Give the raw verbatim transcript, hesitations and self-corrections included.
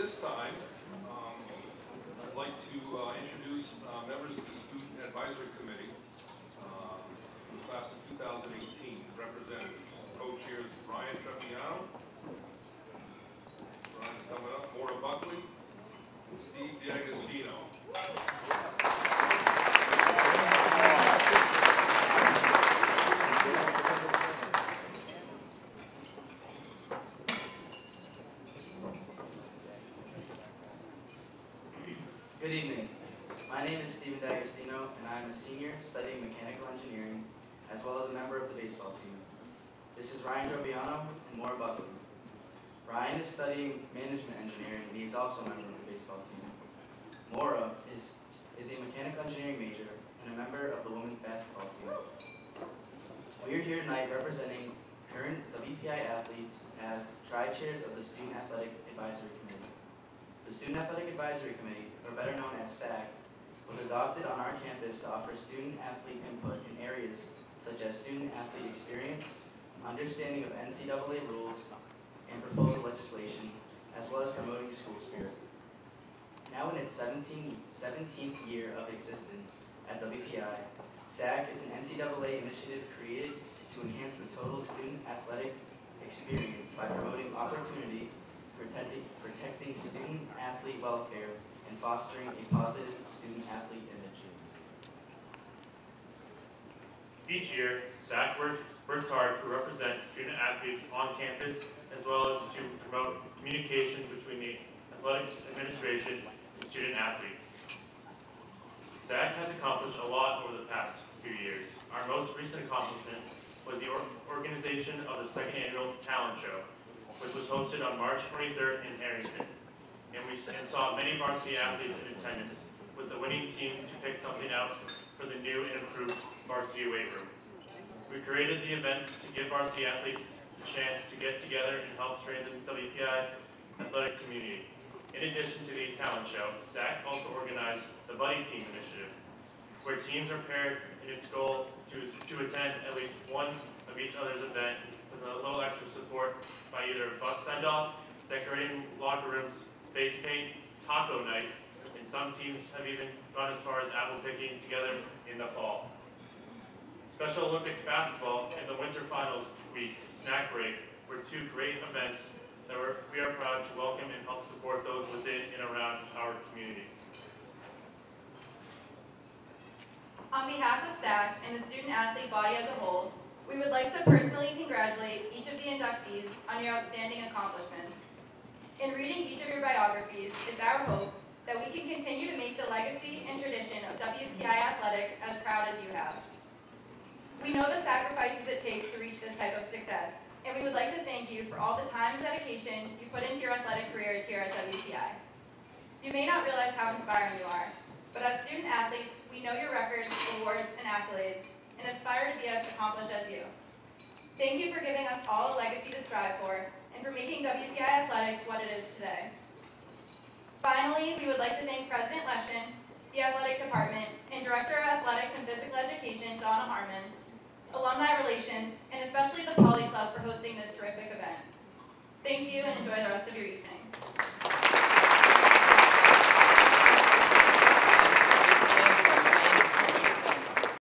this time, um, I'd like to uh, introduce uh, members of the Student Advisory Committee um, for the class of two thousand eighteen. Representatives, co-chairs Ryan Treppiano, Ryan's coming up, Maura Buckley, and Steve D'Agostino. Good evening. My name is Steven D'Agostino, and I am a senior studying mechanical engineering, as well as a member of the baseball team. This is Ryan Treppiano and Maura Buckley. Ryan is studying management engineering, and he is also a member of the baseball team. Maura is, is a mechanical engineering major and a member of the women's basketball team. We are here tonight representing current W P I athletes as tri-chairs of the Student Athletic Advisory Committee. The Student Athletic Advisory Committee, or better known as S A C, was adopted on our campus to offer student-athlete input in areas such as student-athlete experience, understanding of N C double A rules, and proposed legislation, as well as promoting school spirit. Now in its seventeenth year of existence at W P I, S A C is an N C double A initiative created to enhance the total student athletic experience by promoting opportunity, protecting, protecting student-athlete welfare, and fostering a positive student-athlete image. Each year, S A C works, works hard to represent student-athletes on campus, as well as to promote communication between the athletics administration and student-athletes. S A C has accomplished a lot over the past few years. Our most recent accomplishment was the or organization of the second annual talent show, which was hosted on March twenty-third in Harrington, and we and saw many varsity athletes in attendance, with the winning teams to pick something out for the new and improved varsity weight room. We created the event to give varsity athletes the chance to get together and help strengthen the W P I athletic community. In addition to the talent show, S A C also organized the Buddy Team Initiative, where teams are paired in its goal to, to attend at least one of each other's event with a little extra support by either bus send-off, decorating locker rooms, face paint, taco nights, and some teams have even gone as far as apple picking together in the fall. Special Olympics basketball and the Winter Finals Week Snack Break were two great events that we're, we are proud to welcome and help support those within and around our community. On behalf of S A C and the student-athlete body as a whole, we would like to personally congratulate each of the inductees on your outstanding accomplishments. In reading each of your biographies, it's our hope that we can continue to make the legacy and tradition of W P I athletics as proud as you have. We know the sacrifices it takes to reach this type of success, and we would like to thank you for all the time and dedication you put into your athletic careers here at W P I. You may not realize how inspiring you are, but as student athletes, we know your records, awards, and accolades, and aspire to be as accomplished as you. Thank you for giving us all a legacy to strive for, and for making W P I athletics what it is today. Finally, we would like to thank President Leshin, the athletic department, and Director of Athletics and Physical Education, Donna Harmon, alumni relations, and especially the Poly Club for hosting this terrific event. Thank you, and enjoy the rest of your evening.